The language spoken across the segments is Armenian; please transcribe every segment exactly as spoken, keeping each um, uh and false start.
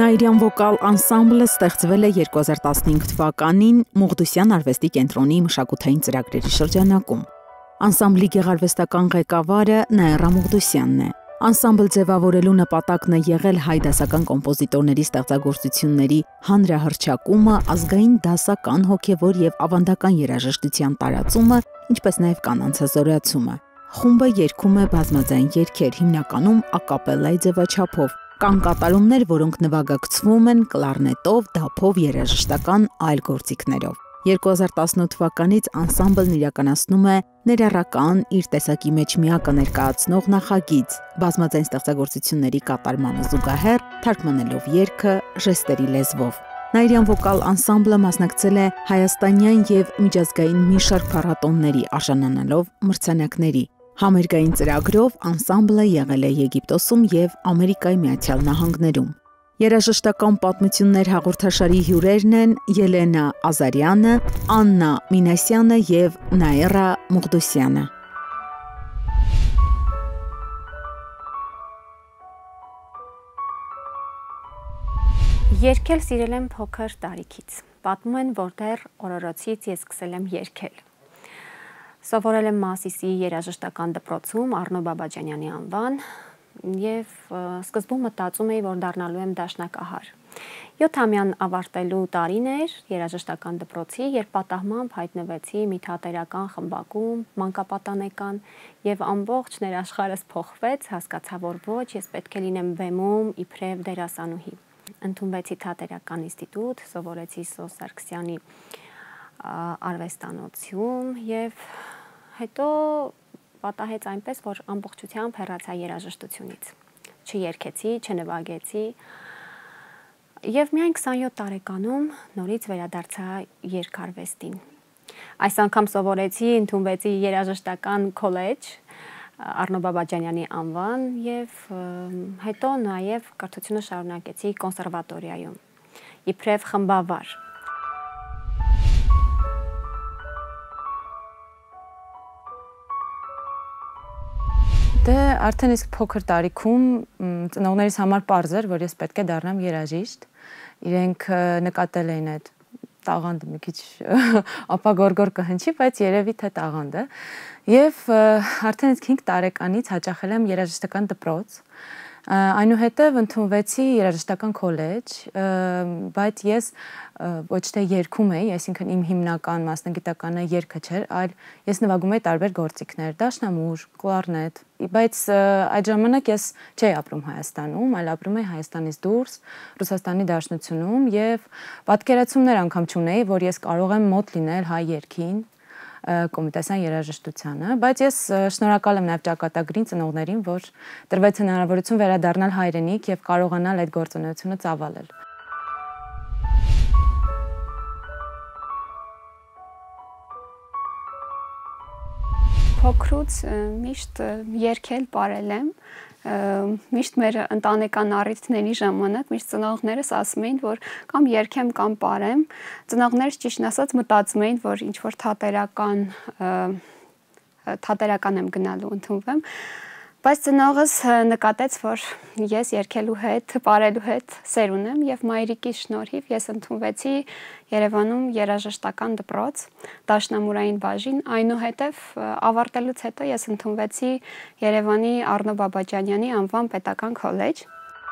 Նաիրյան վոկալ անսամբլը ստեղծվել է երկու հազար տասնհինգ թվականին Մողդուսյան արվեստի կենտրոնի մշակութային ծրագրերի շրջանակում։ Անսամբլի գեղարվեստական ղեկավարը Նաիրա Մողդուսյանն է։ Անսամբլ ձևավորելու նպատակն է եղել հայ դասական կոմպոզիտորների ստեղծագործությունների հանրահռչակումը, ազգային դասական, հոգևոր եւ ավանդական երաժշտության տարածումը, ինչպես նաեւ կանանցազորացումը։ Խումբը երգում է բազմաձայն երգեր, հիմնականում ակապելայի ձևաչափով։ Կան կատարումներ, որոնք նվագակցվում են կլարնետով, դափով, երաժշտական այլ գործիքներով։ երկու հազար տասնութ թվականից անսամբլն իրականացնում է ներառական իր տեսակի մեջ միակը ներկայացնող նախագիծ, բազմաձայն ստեղծագործությունների կատարմանը զուգահեռ թարգմանելով երգը ժեստերի լեզվով։ Նաիրյան վոկալ անսամբլը մասնակցել է հայաստանյան եւ միջազգային մի շարք փառատոների, արժանանալով մրցանակների։ Համերգային ծրագրով անսամբլը եղել է Եգիպտոսում եւ Ամերիկայի Միացյալ Նահանգներում։ Երաժշտական պատմություններ հաղորդաշարի հյուրերն են Ելենա Ազարյանը, Աննա Մինասյանը եւ Նաիրա Մողդուսյանը։ Երգել սիրել եմ փոքր տարիքից։ Պատմում են, որ դեռ օրորոցից ես սկսել եմ երգել։ Սովորել եմ Մասիսի երաժշտական դպրոցում Առնո Բաբաջանյանի անվան եւ սկզբում մտածում էի, որ դառնալու եմ դաշնակահար։ յոթամյան ավարտելու տարին էր երաժշտական դպրոցի, երբ պատահմամբ հայտնվեցի մի թատերական խմբակում, մանկապատանեկան եւ ամբողջ ներաշխարհս փոխվեց, հասկացա, որ ոչ, ես պետք է լինեմ բեմում իբրև դերասանուհի։ Ընդունվեցի թատերական ինստիտուտ, սովորեցի Սոս Սարգսյանի արվեստանոցում եւ հետո պատահեց այնպես, որ ամբողջությամբ հեռացա երաժշտությունից։ Չերգեցի, չնվագեցի եւ միայն քսանյոթ տարեկանում նորից վերադարձա երգարվեստին։ Այս անգամ սովորեցի, ընդունվեցի երաժշտական քոլեջ Առնո Բաբաջանյանի անվան եւ հետո նաեւ կրթությունը շարունակեցի կոնսերվատորիայում իբրև խմբավար։ Դե արդեն իսկ փոքր տարիքում ծնողներիս համար պարզ էր, որ ես պետք է դառնամ երաժիշտ։ Իրենք նկատել էին այդ տաղանդը մի քիչ ապագորգոր կհնչի, բայց երևի թե տաղանդը։ Եվ արդեն իսկ հինգ տարեկանից հաճախել եմ երաժշտական դպրոց։ Այնուհետև ընդունվեցի երաժշտական քոլեջ, բայց ես ոչ թե երգում էի, այսինքն իմ հիմնական մասնագիտականը երգը չէր, այլ ես նվագում էի տարբեր գործիքներ, դաշնամուր, կլարնետ, բայց այդ ժամանակ ես չէի ապրում Հայաստանում, այլ ապրում էի Հայաստանից դուրս, Ռուսաստանի Դաշնությունում եւ պատկերացումներ անգամ չունեի, որ ես կարող եմ մոտ լինել հայ երգին, կոմիտասյան երաժշտությանը, բայց ես շնորհակալ եմ նաև ճակատագրին ծնողներին, որ տրվեց հնարավորություն վերադառնալ հայրենիք եւ կարողանալ այդ գործունեությունը ծավալել։ Փոքրուց միշտ երգել ապրել եմ, միշտ մեր ընտանեկան առիթների ժամանակ միշտ ծնողներս ասում էին, որ կամ երգեմ, կամ ապրեմ։ Ծնողներս ճիշտն ասած մտածում էին, որ ինչ որ թատերական թատերական եմ գնալու ընդունվեմ, բայց ծնողս նկատեց, որ ես երգելու հետ, ապրելու հետ սեր ունեմ եւ մայրիկի շնորհիվ ես ընդունվեցի Երևանում երաժշտական դպրոց, դաշնամուրային բաժին, այնուհետև ավարտելուց հետո ես ընդունվեցի Երևանի Առնո Բաբաջանյանի անվան պետական քոլեջ։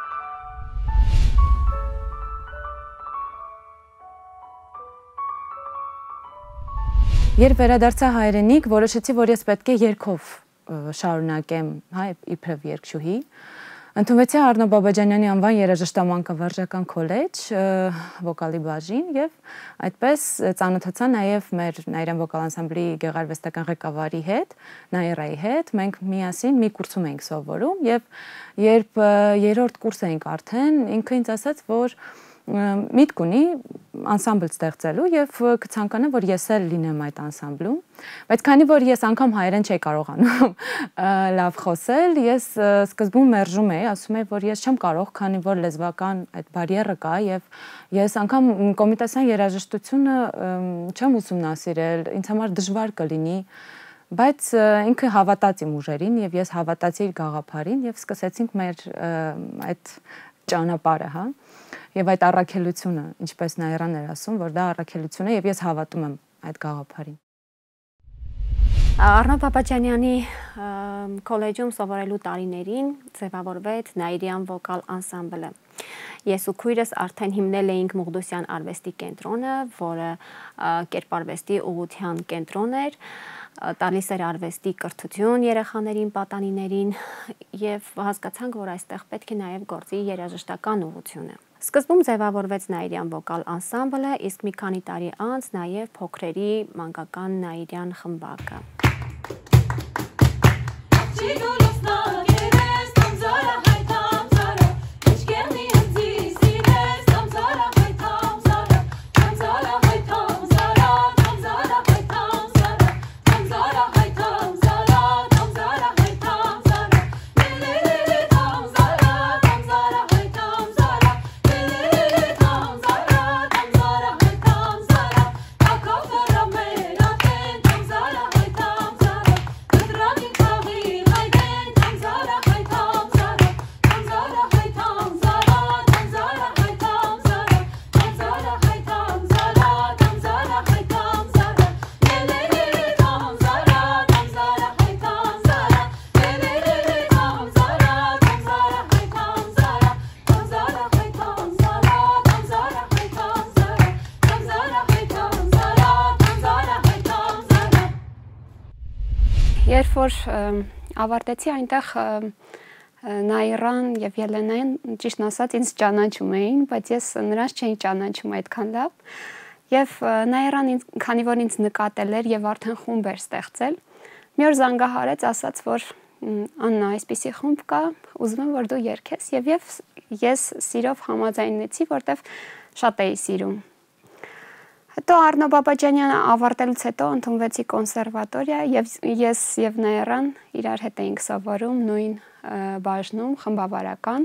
Երբ վերադարձա հայրենիք, որոշեցի, որ ես պետք է երգով շարունակեմ, հա, իբրև երգչուհի։ Ընդունվեցի Առնո Բաբաջանյանի անվան երաժշտամանկավարժական քոլեջ, վոկալի բաժին եւ այդպես ծանոթացա նաեւ մեր Նաիրյան վոկալ անսամբլի գեղարվեստական ղեկավարի հետ, Նաիրայի հետ, մենք միասին մի կուրսում էինք սովորում եւ երբ երրորդ կուրս էինք արդեն, ինքը ինձ ասաց, որ միտք ունի անսամբլ ստեղծելու եւ կցանկանա, որ ես էլ լինեմ այդ անսամբլում, բայց քանի որ ես անգամ հայերեն չէի կարողանում լավ խոսել, ես սկզբում մերժում էի, ասում էի, որ ես չեմ կարող, քանի որ լեզվական այդ բարիերը կա եւ ես անգամ կոմիտասյան երաժշտությունը չեմ ուսումնասիրել, ինձ համար դժվար կլինի, բայց ինքը հավատաց իմ ուժերին եւ ես հավատացի իր գաղափարին եւ սկսեցինք մեր այդ ճանապարհը, հա։ եւ այդ առաքելությունը, ինչպես Նաիրան էր ասում, որ դա առաքելություն է եւ ես հավատում եմ այդ գաղափարին։ Արնո Պապաջանյանի քոլեջում սովորելու տարիներին ձևավորվեց Նաիրյան վոկալ անսամբլը։ Ես ու քույրս արդեն հիմնել էինք Մուղդուսյան արվեստի կենտրոնը, որը կերպարվեստի ուղղության կենտրոն էր, տալիս էր արվեստի կրթություն երեխաներին, պատանիներին եւ հասկացանք, որ այստեղ պետք է նաեւ գործի երաժշտական ուղղությունը։ Սկզբում ձևավորվեց Նաիրյան վոկալ անսամբլը, իսկ մի քանի տարի անց նաեւ փոքրերի մանկական Նաիրյան խմբակը։ Երբ որ ավարտեցի այնտեղ Նաիրան եւ Ելենան ճիշտ ասած ինձ ճանաչում էին, բայց ես նրանց չէի ճանաչում այդքան լավ։ Եվ Նաիրան ինձ, քանի որ ինձ նկատել էր եւ արդեն խումբ էր ստեղծել, մի օր զանգահարեց, ասաց, որ Աննա, այսպիսի խումբ կա, ուզում եմ որ դու երգես եւ ես սիրով համաձայնեցի, որտեվ շատ էի սիրում։ Հետո Արնո Պապաջանյանը ավարտելուց հետո ընդունվեցի կոնսերվատորիա եւ ես եւ Նաիրան իրար հետ էինք սովորում նույն բաժնում խմբավարական։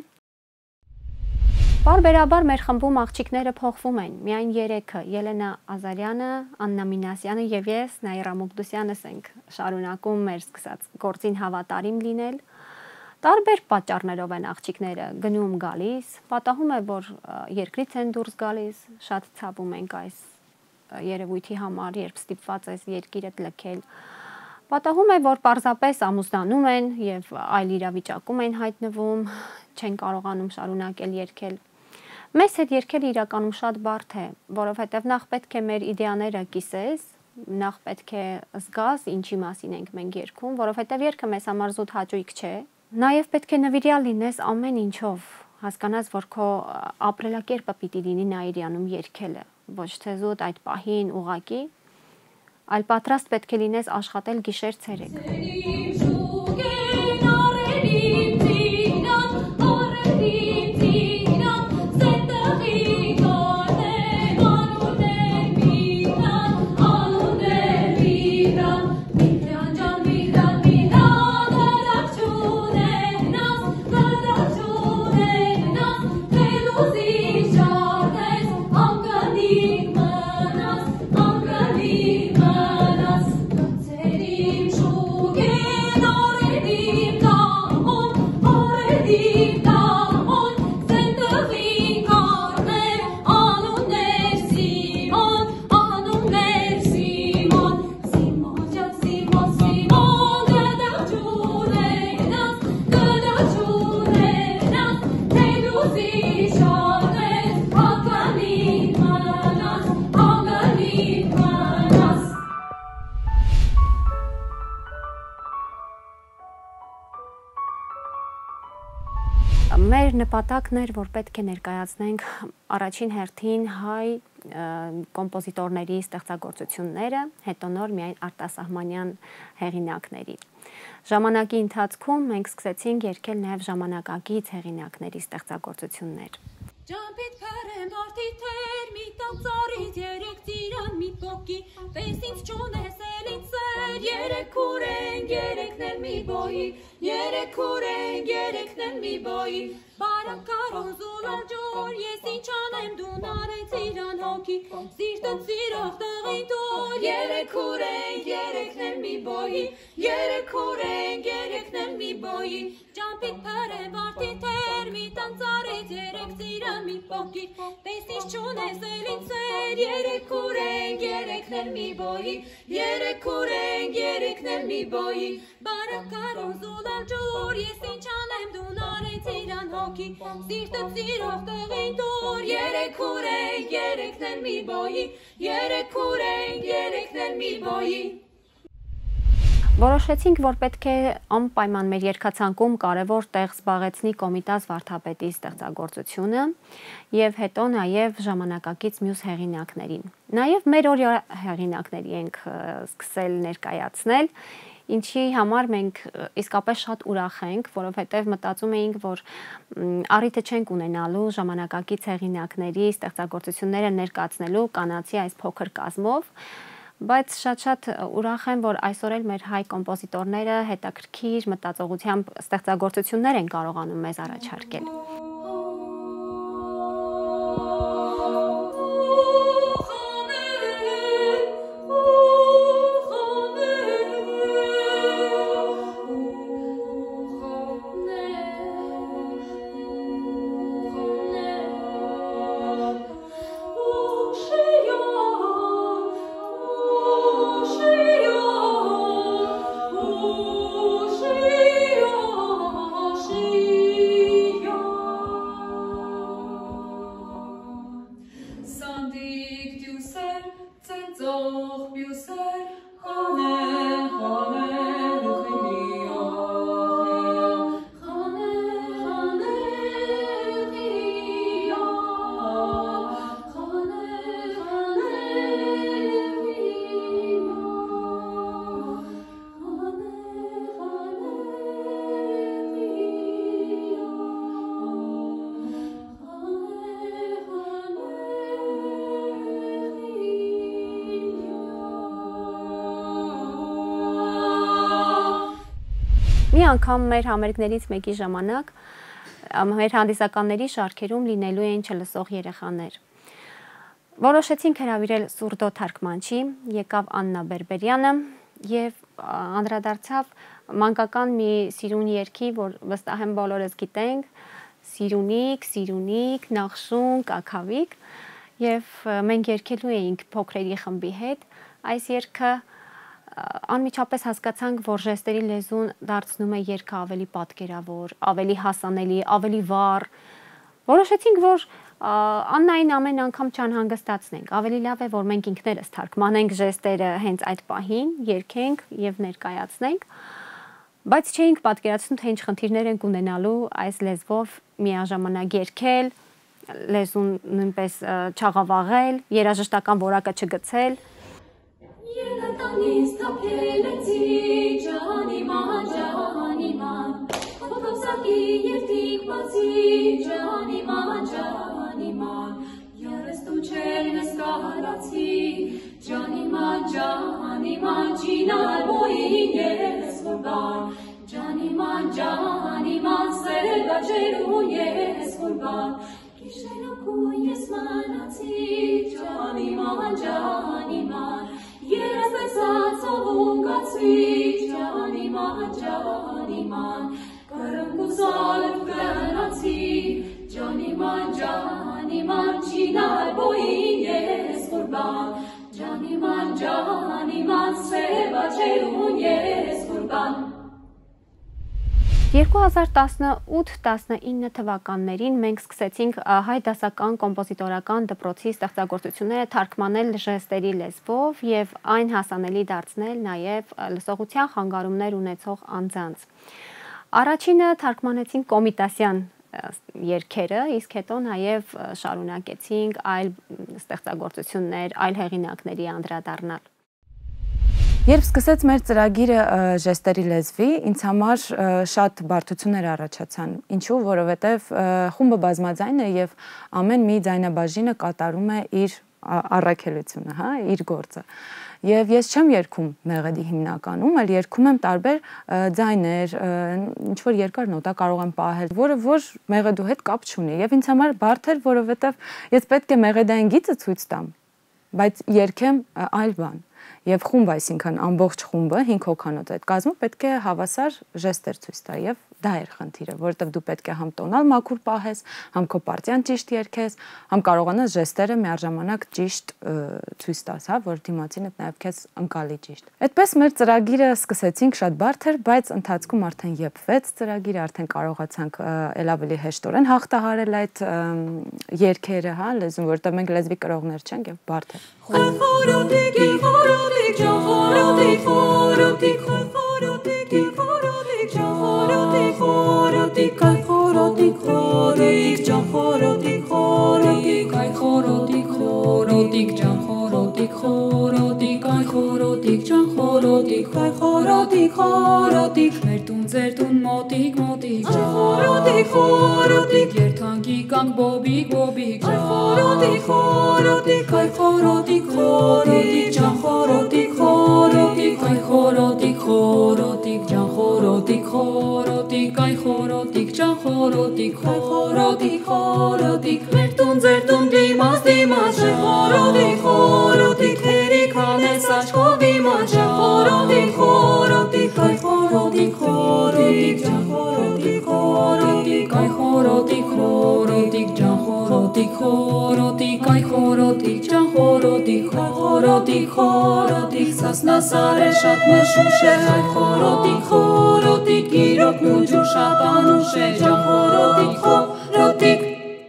Բարբերաբար մեր խմբում աղջիկները փոխվում են, միայն երեքը՝ Ելենա Ազարյանը, Աննա Մինասյանը եւ ես Նաիրա Մուղդուսյանս ենք շարունակում մեր սկսած գործին հավատարիմ լինել։ Տարբեր պատճառներով են աղջիկները գնում գալիս, պատահում է որ երկրից են դուրս գալիս, շատ ցավում ենք այս երևույթի համար, երբ ստիպված ես երկիրդ լքել։ Պատահում է, որ պարզապես ամուսնանում են եւ այլ իրավիճակում են հայտնվում, չեն կարողանում շարունակել երգել։ Մեզ հետ երգելը իրականում շատ բարդ է, որովհետեւ նախ պետք է մեր իդեաները կիսես, նախ պետք է զգաս ինչի մասին ենք մենք երգում, որովհետեւ երգը մեզ համար զուտ հաճույք չէ։ Նաեւ պետք է նվիրյալ լինես ամեն ինչով, հասկանաս, որ քո ապրելակերպը պիտի լինի Նաիրյանում երգելը, ոչ թե զուտ այդ պահին ուղակի, այլ պատրաստ պետք է լինես աշխատել գիշեր ցերեկ։ Մեր նպատակն էր, որ պետք է ներկայացնենք առաջին հերթին հայ կոմպոզիտորների ստեղծագործությունները, հետո նոր միայն արտասահմանյան հեղինակների։ Ժամանակի ընթացքում մենք սկսեցինք երգել նաև ժամանակակից հեղինակների ստեղծագործություններ։ Ջամփիտ քարեմ արդի թեր մի տանցարից երեք ծիրան մի փոքի պես ինձ չունես էլ ինձ սեր երեք քուրեն երեքն էլ մի բոյի երեք ուրենք երեքն են մի բոյի բարակարոն զուլալ ջոր ես ինչ անեմ դու նարեց իրան հոգի սիրտը ծիրող տղին դուր երեք ուրենք երեքն են մի բոյի երեք ուրենք երեքն են մի բոյի ճամփիկ փրե վարդի թեր մի տանցարից երեք ծիրը մի պոկի տեսնիշ չունես էլի ծեր երեք ուրենք երեքն են մի բոյի երեք ուրենք երեքն են մի բոյի բարակարոն զուլալ ջոր ես ինչ անեմ դու նարեց իրան հոգի սիրտը ծիրող տղին դուր երեք ուրենք երեքն են մի բոյի երեք ուրենք երեքն են մի բոյի Որոշեցինք, որ պետք է անպայման մեր երգացանկում կարևոր տեղ զբաղեցնի Կոմիտաս վարդապետի ստեղծագործությունը եւ հետո նաեւ ժամանակակից մյուս հեղինակներին։ Նաեւ մեր օրյա հեղինակների ենք սկսել ներկայացնել, ինչի համար մենք իսկապես շատ ուրախ ենք, որովհետեւ մտածում էինք, որ առիթը չենք ունենալու ժամանակակից հեղինակների ստեղծագործությունները ներկայացնելու կանացի այս փոքր կազմով Բայց շատ-շատ ուրախ եմ, որ այսօր էլ մեր հայ կոմպոզիտորները հետաքրքիր մտածողությամբ ստեղծագործություններ են կարողանում մեզ առաջարկել։ Մի անգամ մեր համերգներից մեկի ժամանակ մեր հանդիսականների շարքերում լինելու էին չլսող երեխաներ։ Որոշեցինք հրավիրել սուրդո թարգմանչի, եկավ Աննա Բերբերյանը եւ անդրադարձավ մանկական մի սիրուն երգի, որ վստահ եմ բոլորս գիտենք, Սիրունիկ, Սիրունիկ, Նախշուն, Կաքավիկ, եւ մենք երգելու էինք փոքրերի խմբի հետ այս երգը Անմիջապես հասկացանք, որ ժեստերի լեզուն դարձնում է երգը ավելի պատկերավոր, ավելի հասանելի, ավելի վառ։ Որոշեցինք, որ Աննային ամեն անգամ չանհանգստացնենք, ավելի լավ է, որ մենք ինքներս թարգմանենք ժեստերը հենց այդ պահին, երգենք եւ ներկայացնենք, բայց չէինք պատկերացնում, թե ինչ խնդիրներ ենք ունենալու այս լեզվով միաժամանակ երգել, լեզուն նույնպես չաղավաղել, երաժշտական որակը չգցել Ելատանից թափելեցի ջահանիման, ջահանիման Հոթոսակի երդիկ բացի ջահանիման, ջահանիման Երստու չեր նսկահարացի ջանիման, ջահանիման Չինար բոյին ես որբան Ջանիման, ջահանիման Սերելգա ջերուն ես որբան Կիշենոքուն ես մանացի ջանիման, ջահանիման Ես լեցացողուն գացվի, ջանիման, ջանիման, կրմկուսալ կնացի, ջանիման, ջանիման, չինար բոյին ես որբան, ջանիման, ջանիման, սևա չերուն ես որբան։ երկու հազար տասնութ տասնինը թվականներին մենք սկսեցինք հայ դասական կոմպոզիտորական դպրոցի ստեղծագործությունները թարգմանել ժեստերի լեզվով եւ այն հասանելի դարձնել նաեւ լսողության խանգարումներ ունեցող անձանց։ Առաջինը թարգմանեցինք Կոմիտասյան երգերը, իսկ հետո նաեւ շարունակեցինք այլ ստեղծագործություններ, այլ հեղինակների անդրադառնալ։ Երբ սկսեց մեր ծրագիրը ժեստերի լեզվի, ինձ համար շատ բարդություններ առաջացան։ Ինչու, որովհետև խումբը բազմաձայն է եւ ամեն մի ձայնաբաժինը կատարում է իր առաքելությունը, հա, իր գործը։ Եվ ես չեմ երգում մեղեդի հիմնականում, այլ երգում եմ տարբեր ձայներ, ինչ որ երկար նոտա կարող եմ պահել, որը որ մեղեդու հետ կապ չունի։ Եվ ինձ համար բարդ էր, որովհետև ես պետք է մեղեդային գիծը ցույց տամ, բայց երգեմ այլ բան։ Եվ խումբ, այսինքն ամբողջ խումբը հինգ հոգանոց այդ կազմը պետք է հավասար ժեստեր ցույց տա եւ դա էր խնդիրը, որովհետեւ դու պետք է համ տոնալ մաքուր պահես, համ քո պարտիան ճիշտ երգես, համ կարողանաս ժեստերը միաժամանակ ճիշտ ցույց տաս, հա, որ դիմացինդ նաեւ քեզ ընկալի ճիշտ։ Այդպես մեր ծրագիրը սկսեցինք շատ բարդ էր, բայց ընթացքում արդեն եփվեց ծրագիրը, արդեն կարողացանք ել ավելի հեշտորեն հաղթահարել այդ երգերը, հա, լեզուն, որովհետեւ մենք լեզվի կրողներ չենք եւ բարդ է։ Խորոտիկ, խորոտիկ, խորոտիկ, խորոտիկ, խորոտիկ, խորոտիկ, խորոտիկ, խորոտիկ, այ խորոտիկ, խորոտիկ, ջան խորոտիկ, խորոտիկ, այ խորոտիկ, խորոտիկ, ջան խորոտիկ, խորոտիկ, այ խորոտիկ, ջան խորոտիկ, այ խորոտիկ, խորոտիկ, մեր տուն ձեր տուն մոտիկ, մոտիկ, ջան խորոտիկ, խորոտիկ, երթանկի կանք բոբիկ, բոբիկ, ջան խորոտիկ, խորոտիկ, այ խորոտիկ, խորոտիկ, ջան խորոտիկ, խորոտիկ, այ խորոտիկ, խորոտիկ, ջան խորոտիկ, խորոտիկ, այ խորոտիկ, ջան խորոտիկ, խորոտիկ, խորոտիկ, մեր տուն ձեր տուն դիմաց, դիմաց, ջան խորոտիկ, խորոտիկ, հերիք հանես աչքով դիմաց, ջան խորոտիկ, խորոտիկ, այ խորոտիկ, խորոտիկ, ջան խորոտիկ, խորոտիկ, այ խորոտիկ, խորոտիկ, ջան խորոտիկ, խորոտիկ, այ խորոտիկ, ջան խորոտիկ, խորոտիկ, խորոտիկ, սասնասար է շատ մշուշ է, այ խորոտիկ, խորոտիկ, իրոք նուջու շատ անուշ է, ջան խորոտիկ, խորոտիկ։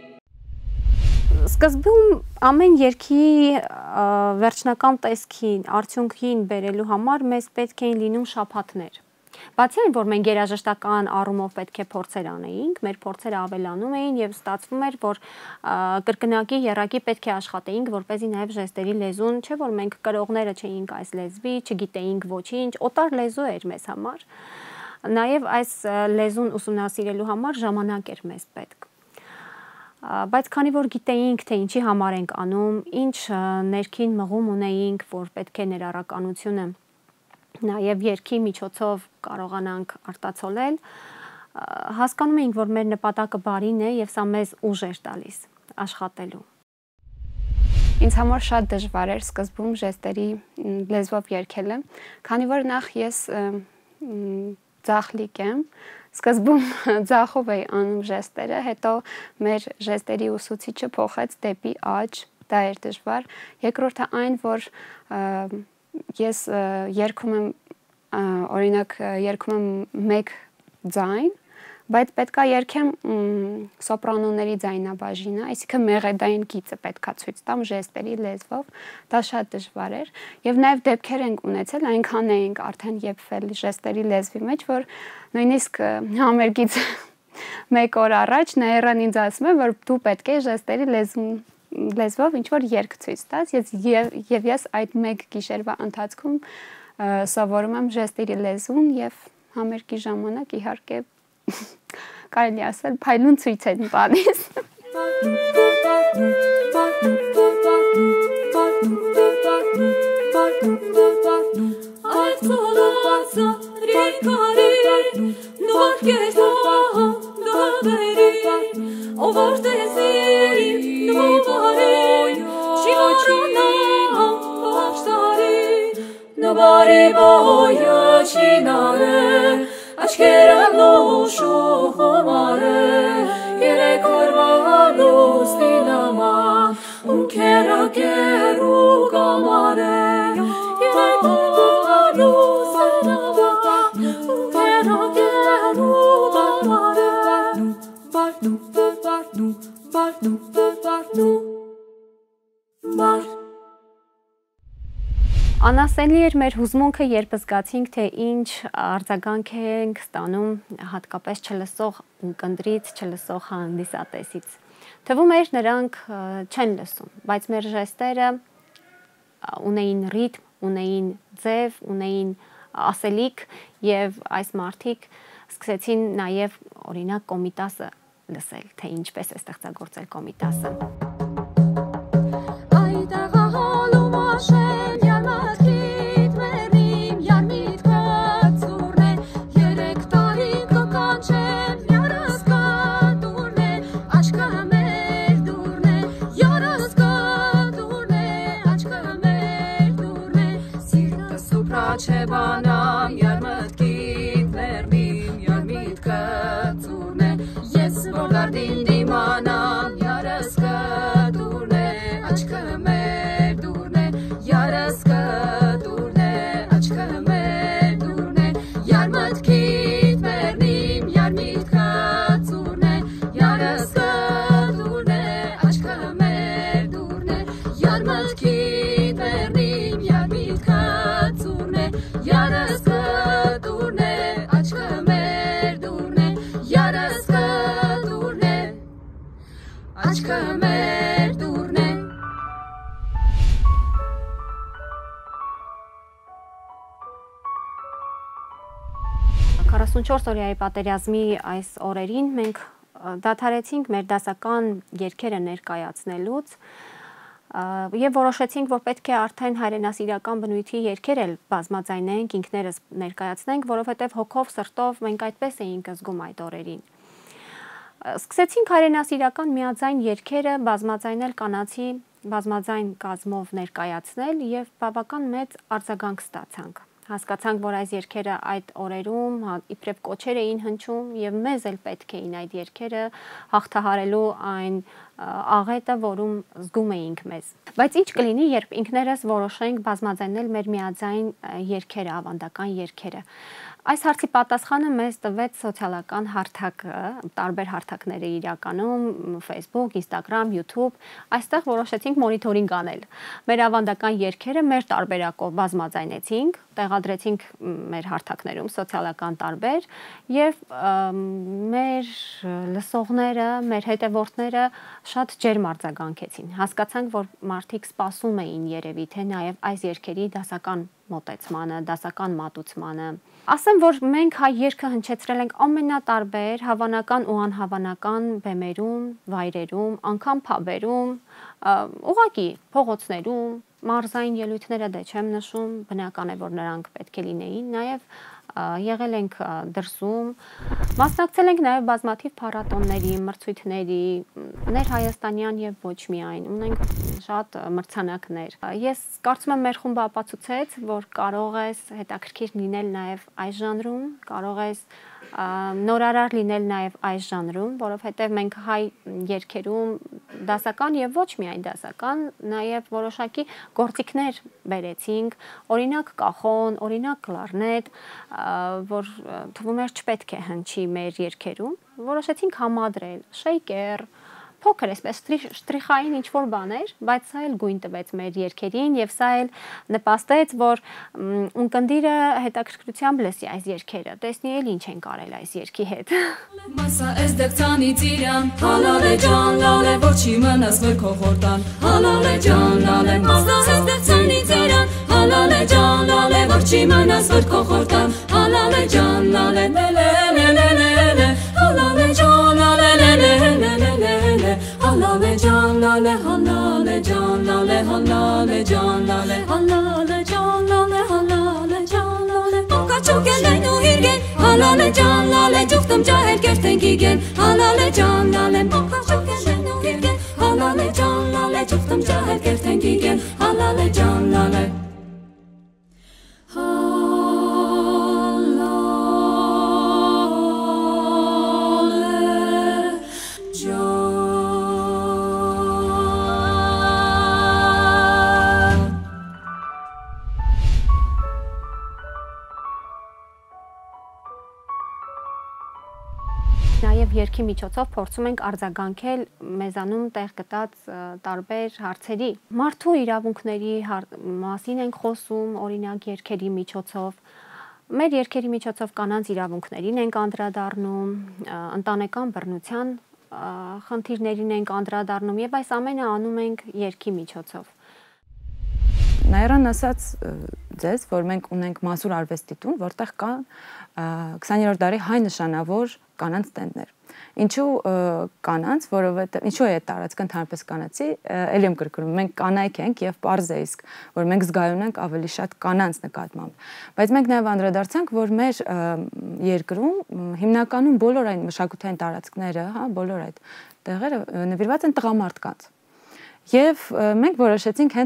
Սկզբում ամեն երգի վերջնական տեսքին, արդյունքին բերելու համար մեզ պետք էին լինում շաբաթներ։ Բացի այն, որ մենք երաժշտական առումով պետք է փորձեր անեինք, մեր փորձերը ավելանում էին եւ ստացվում էր, որ կրկնակի եռակի պետք է աշխատեինք, որպեսզի նաեւ ժեստերի լեզուն, չէ՞ որ մենք կրողները չէինք այս լեզվի, չգիտեինք ոչինչ, օտար լեզու էր մեզ համար։ Նաեւ այս լեզուն ուսումնասիրելու համար ժամանակ էր մեզ պետք։ Բայց քանի որ գիտեինք, թե ինչի համար ենք անում, ինչ ներքին մղում ունեինք, որ պետք է ներառականությունը նաև երգի միջոցով կարողանանք արտացոլել, հասկանում էինք, որ մեր նպատակը բարին է եւ սա մեզ ուժ էր տալիս աշխատելու։ Ինձ համար շատ դժվար էր սկզբում ժեստերի լեզվով երգելը, քանի որ նախ ես ձախլիկ եմ, սկզբում ձախով էի անում ժեստերը, հետո մեր ժեստերի ուսուցիչը փոխեց դեպի աջ, դա էր դժվար։ Երկրորդը այն, որ ես երգում եմ, օրինակ երգում եմ մեկ ձայն, բայց պետքա երգեմ սոպրանոների ձայնաբաժինը, այսինքն մեղեդային գիծը պետքա ցույց տամ ժեստերի լեզվով, դա շատ դժվար էր, եւ նաեւ դեպքեր ենք ունեցել, այնքան էինք արդեն եփվել ժեստերի լեզվի մեջ, որ նույնիսկ համերգից մեկ օր առաջ Նաիրան ինձ ասում է, որ դու պետք է ժեստերի լեզուն լեզվով ինչ որ երգ ցույց տաս, ես եւ ես այդ մեկ գիշերվա ընթացքում սովորում եմ ժեստերի լեզուն եւ համերգի ժամանակ իհարկե կարելի ասել փայլուն ցույց են տալիս։ Աչքերն ուշու խոմարը, երեք օրվա լուսնի նման, ու քերակեր ու կամարը, երեք օրվա լուսնի նման, ու քերակեր ու կամարը, բարդու, բարդու, բարդու, բարդու, բար։ Անասելի էր մեր հուզմունքը, երբ զգացինք, թե ինչ արձագանք ենք ստանում հատկապես չլսող ունկնդրից, չլսող հանդիսատեսից։ Թվում էր նրանք չեն լսում, բայց մեր ժեստերը ունեին ռիթմ, ունեին ձև, ունեին ասելիք եւ այս մարդիկ սկսեցին նաեւ օրինակ Կոմիտասը լսել, թե ինչպես է ստեղծագործել Կոմիտասը։ Աչեբանամ յար մտքիդ վերնիմ յար միտքը ծուրն է ես որ դարդին դիմանամ յարս կդուրն է աչքը մեր դուրն է յարս կդուրն է աչքը մեր դուրն է յար մտքիդ վերնիմ յար միտքը ծուրն է յարս կդուրն է աչքը մեր դուրն է յար մտքիդ վերնիմ յար միտքը ծուրն է յարս կդուրն է աչքը մեր դուրն է յարս կդուրն է աչքը մեր դուրն է քառասունչորս օրյայի պատերազմի այս օրերին մենք դադարեցինք մեր դասական երգերը ներկայացնելուց եւ որոշեցինք, որ պետք է արդեն հայրենասիրական բնույթի երգեր էլ բազմաձայնենք, ինքներս ներկայացնենք, որովհետեւ հոգով, սրտով մենք այդպես էինք զգում այդ օրերին։ Սկսեցինք հայրենասիրական միաձայն երգերը բազմաձայնել կանացի բազմաձայն կազմով ներկայացնել եւ բավական մեծ արձագանք ստացանք։ Հասկացանք, որ այս երգերը այդ օրերում իբրև կոչեր էին հնչում եւ մեզ էլ պետք էին այդ երգերը հաղթահարելու այն աղետը, որում զգում էինք մեզ։ Բայց ինչ կլինի, երբ ինքներս որոշենք բազմաձայնել մեր միաձայն երգերը, ավանդական երգերը։ Այս հարցի պատասխանը մեզ տվեց սոցիալական հարթակը, տարբեր հարթակներ է իրականում, Facebook, Instagram, YouTube, այստեղ որոշեցինք մոնիթորինգ անել։ Մեր ավանդական երգերը մեր տարբերակով բազմաձայնեցինք, տեղադրեցինք մեր հարթակներում սոցիալական տարբեր եւ մեր լսողները, մեր հետևորդները շատ ջերմ արձագանքեցին։ Հասկացանք, որ մարդիկ սպասում էին երևի թե նաեւ այս երգերի դասական մոտեցմանը, դասական մատուցմանը։ Ասեմ, որ մենք հայ երգը հնչեցրել ենք ամենատարբեր, հավանական ու անհավանական բեմերում, վայրերում, անգամ փաբերում, ուղղակի փողոցներում, մարզային ելույթները դե չեմ նշում, բնական է, որ նրանք պետք է լինեին, նաև եղել ենք դրսում, մասնակցել ենք նաև բազմաթիվ փառատոների, մրցույթների, ներհայաստանյան եւ ոչ միայն, ունենք շատ մրցանակներ։ Ես կարծում եմ մեր խումբը ապացուցեց, որ կարող ես հետաքրքիր լինել նաև այս ժանրում, կարող ես նորարար լինել նաև այս ժանրում, որովհետև մենք հայ երգերում դասական եւ ոչ միայն դասական, նաև որոշակի գործիքներ բերեցինք, օրինակ կախոն, օրինակ կլարնետ, որ թվում էր չպետք է հնչի մեր երգերում, որոշեցինք համադրել շեյկեր, փոքր էսպես շտրիխային ինչ-որ բաներ, բայց սա էլ գույն տվեց մեր երգերին եւ սա էլ նպաստեց, որ ունկնդիրը հետաքրքրությամբ լսի այս երգերը, տեսնի էլ ինչ են կարել այս երգի հետ։ Մասա էս դեպցանի ծիրան, հալալե ջան, լալե, որ չի մնաս վր քո խորտան, հալալե ջան, լալե, մասա էս դեպցանի ծիրան, հալալե ջան, լալե, որ չի մնաս վր քո խորտան, հալալե ջան, լալե, լելե, լելե, հալալե ջան, լալե, լելե, Halale can lale halale can lale halale can lale halale can lale halale can lale Oka çok elden o hirgen halale can lale Cuktum cahil kerten gigen halale can lale Oka çok elden o hirgen halale can lale Cuktum cahil kerten gigen halale can lale Նաև երգի միջոցով փորձում ենք արձագանքել մեզանում տեղ գտած տարբեր հարցերի։ Մարդու իրավունքների մասին ենք խոսում, օրինակ երգերի միջոցով։ Մեր երգերի միջոցով կանանց իրավունքներին ենք անդրադառնում, ընտանեկան բռնության խնդիրներին ենք անդրադառնում եւ այս ամենը անում ենք երգի միջոցով։ Նաիրան ասաց ձեզ, որ մենք ունենք Մասուր արվեստի տուն, որտեղ կա քսաներորդ դարի հայ նշանավոր կանանց տենդներ։ Ինչու կանանց, որովհետև ինչու է տարածքը ընդհանրապես կանացի, ելի եմ կրկնում, մենք կանայք ենք եւ պարզ է իսկ, որ մենք զգայուն ենք ավելի շատ կանանց նկատմամբ։ Բայց մենք նաեւ անդրադարձանք, որ մեր երկրում հիմնականում բոլոր այն մշակութային տարածքները, հա, բոլոր այդ տեղերը նվիրված են տղամարդկանց։ Եվ մենք որոշեցինք հենց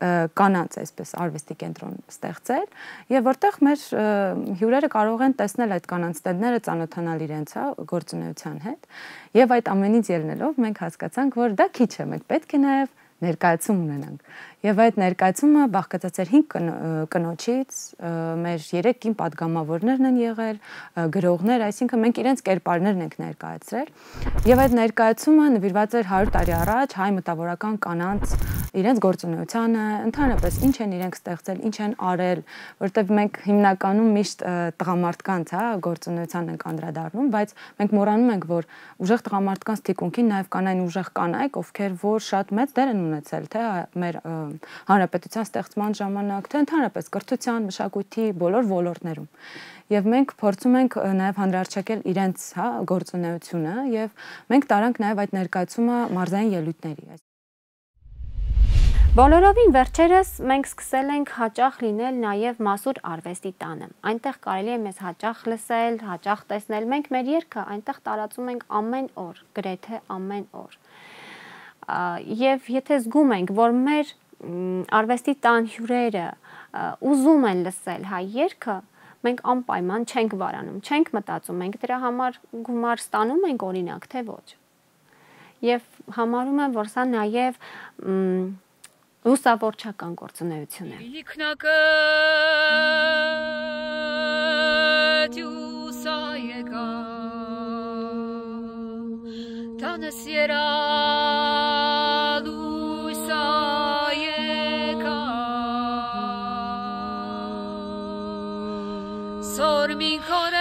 կանանց այսպես արվեստի կենտրոն ստեղծել եւ որտեղ մեր հյուրերը կարող են տեսնել այդ կանանց տենդները, ծանոթանալ իրենց, հա, գործունեության հետ եւ այդ ամենից ելնելով մենք հասկացանք, որ դա քիչ է, մենք պետք է նաեւ ներկայացում ունենանք։ Եվ այդ ներկայացումը բաղկացած էր հինգ կնոջից, մեր երեք կին պատգամավորներն են եղել, գրողներ, այսինքն մենք իրենց կերպարներն ենք ներկայացրել։ Եվ այդ ներկայացումը նվիրված էր հարյուր տարի առաջ հայ մտավորական կանանց իրենց գործունեությանը, ընդհանրապես ինչ են իրենք ստեղծել, ինչ են արել, որտեղ մենք հիմնականում միշտ տղամարդկանց, հա, գործունեությանն ենք անդրադառնում, բայց մենք մոռանում ենք, որ ուժեղ տղամարդկանց թիկունքին նաև կան այն ուժեղ կանայք, ովքեր որ շատ մեծ դեր են ունեցել, թե մեր հանրապետության ստեղծման ժամանակ, թե ընդհանրապես կրթության, մշակույթի բոլոր ոլորտներում։ Եվ մենք փորձում ենք նաև հանրարչակել իրենց, հա, գործունեությունը եւ մենք տարանք նաև այդ ներկայացումը մարզային ելույթների։ Բոլորովին վերջերս մենք սկսել ենք հաճախ լինել նաև Մասուր արվեստի տանը։ Այնտեղ կարելի է մեզ հաճախ լսել, հաճախ տեսնել։ Մենք մեր երգը այնտեղ տարածում ենք ամեն օր, գրեթե ամեն օր։ Եվ եթե զգում ենք, որ մեր արվեստի տան հյուրերը ուզում են լսել հայ երգը, մենք անպայման չենք վարանում, չենք մտածում, մենք դրա համար գումար ստանում ենք օրինակ, թե ոչ։ Եվ համարում եմ, որ սա նաև լուսավորչական գործունեություն է։ Իքնակը դյուսա եկա տանս երա լույսա եկա սորմին քորե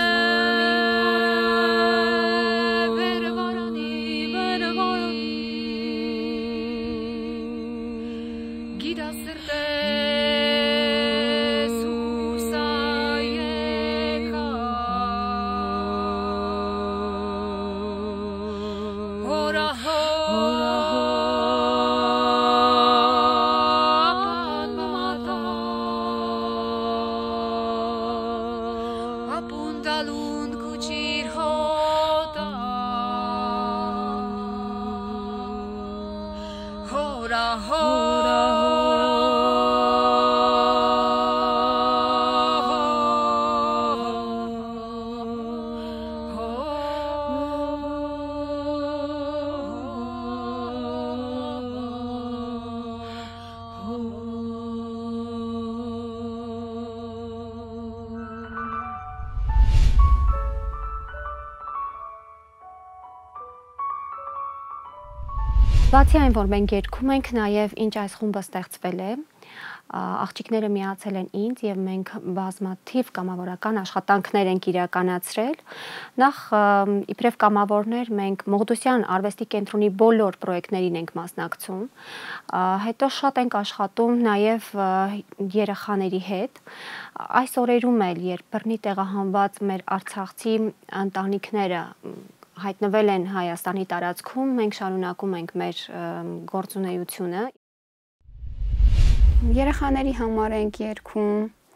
Բացի այն, որ մենք երգում ենք, նաև ինչ այս խումբը ստեղծվել է, աղջիկները միացել են ինձ եւ մենք բազմաթիվ կամավորական աշխատանքներ ենք իրականացրել։ Նախ իբրև կամավորներ մենք Մողդուսյան արվեստի կենտրոնի բոլոր պրոյեկտներին ենք մասնակցում, հետո շատ ենք աշխատում նաև երեխաների հետ։ Այս օրերում էլ, երբ բռնի տեղահանված մեր արցախցի ընտանիքները հայտնվել են Հայաստանի տարածքում, մենք շարունակում ենք մեր գործունեությունը։ Երեխաների համար ենք երգում,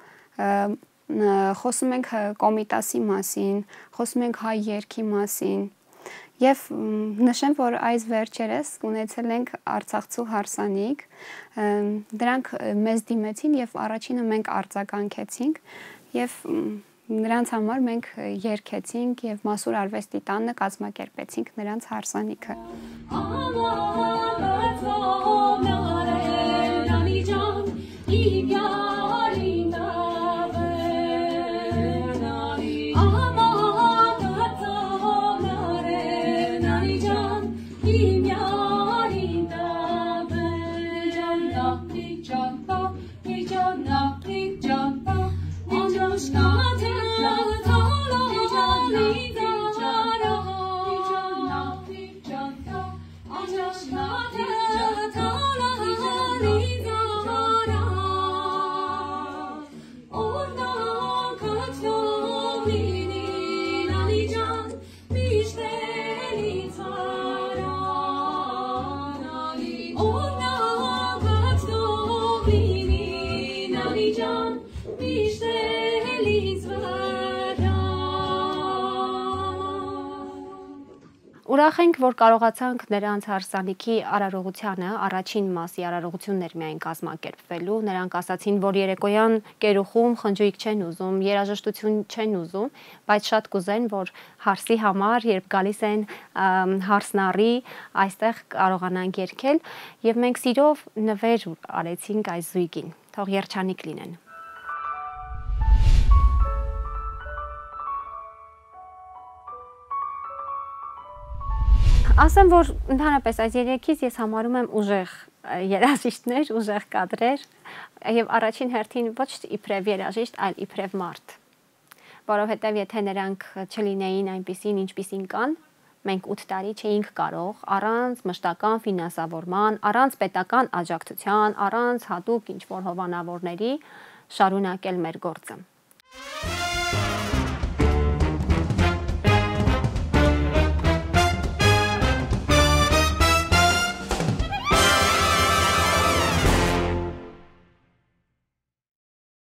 խոսում ենք Կոմիտասի մասին, խոսում ենք հայ երգի մասին եւ նշեմ, որ այս վերջերս ունեցել ենք Արցախցու հարսանիք, դրանք մեզ դիմեցին եւ առաջինը մենք արձագանքեցինք եւ նրանց համար մենք երգեցինք եւ Մասուր արվեստի տանը կազմակերպեցինք նրանց հարսանիքը։ Nali Ուրախ ենք, որ կարողացանք նրանց հարսանիքի արարողությանը, առաջին մասի արարողություններ միայն կազմակերպվելու, նրանք ասացին, որ երեկոյան կերուխում խնջույք չեն ուզում, երաժշտություն չեն ուզում, բայց շատ կուզեն, որ հարսի համար, երբ գալիս են հարսնարի, այստեղ կարողանանք երգել, եւ մենք սիրով նվեր արեցինք այս զույգին, թող երջանիկ լինեն։ Ասեմ, որ ընդհանրապես այս երեքից ես համարում եմ ուժեղ երաժիշտներ, ուժեղ կադրեր եւ առաջին հերթին ոչ իբրև երաժիշտ, այլ իբրև մարդ։ Որովհետեւ եթե նրանք չլինեին այնպիսին, ինչպիսին կան, մենք ութ տարի չէինք կարող առանց մշտական ֆինանսավորման, առանց պետական աջակցության, առանց հատուկ ինչ-որ հովանավորների շարունակել մեր գործը։